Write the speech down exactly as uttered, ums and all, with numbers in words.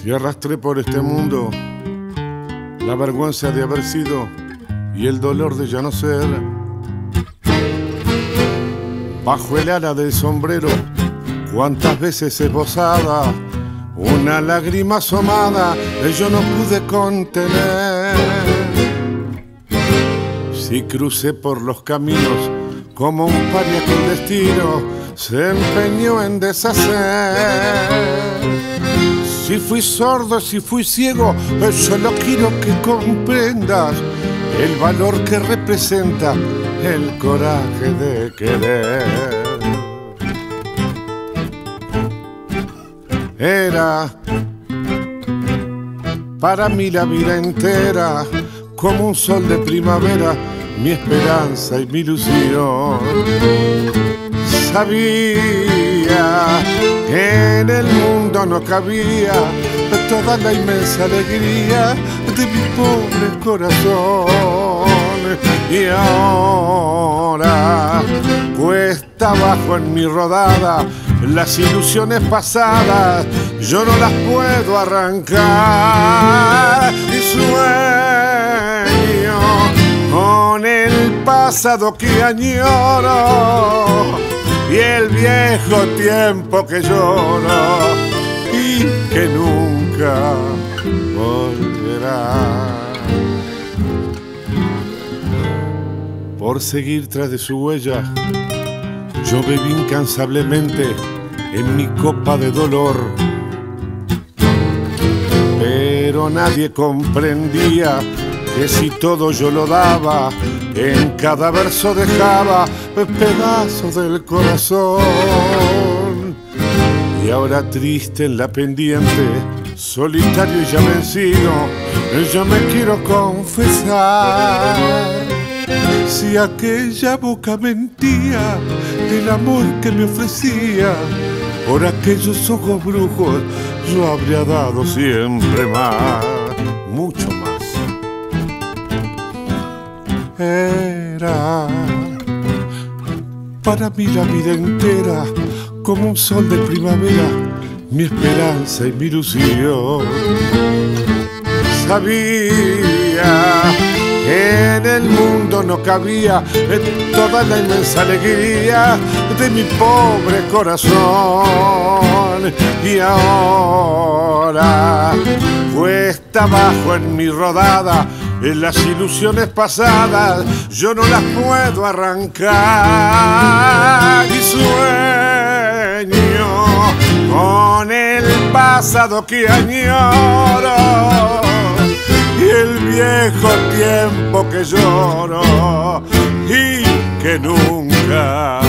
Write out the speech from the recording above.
Y arrastré por este mundo la vergüenza de haber sido y el dolor de ya no ser. Bajo el ala del sombrero, cuántas veces esbozada una lágrima asomada que yo no pude contener. Si crucé por los caminos como un paria que el destino se empeñó en deshacer. Si fui sordo, si fui ciego, solo quiero que comprendas el valor que representa el coraje de querer. Era para mí la vida entera como un sol de primavera, mi esperanza y mi ilusión. Sabía que en el mundo no cabía toda la inmensa alegría de mi pobre corazón. Y ahora cuesta abajo en mi rodada las ilusiones pasadas, yo no las puedo arrancar. Y sueño con el pasado que añoro y el viejo tiempo que lloro y que nunca volverá. Por seguir tras de su huella, yo bebí incansablemente en mi copa de dolor, pero nadie comprendía que si todo yo lo daba, en cada verso dejaba pedazos del corazón. Y ahora triste en la pendiente, solitario y ya vencido, yo me quiero confesar. Si aquella boca mentía el amor que me ofrecía, por aquellos ojos brujos yo habría dado siempre más, mucho más. Era para mí la vida entera como un sol de primavera, mi esperanza y mi ilusión. Sabía que en el mundo no cabía toda la inmensa alegría de mi pobre corazón. Y ahora cuesta abajo en mi rodada las ilusiones pasadas, yo no las puedo arrancar. Y sueño con el pasado que añoro y el viejo tiempo que lloro y que nunca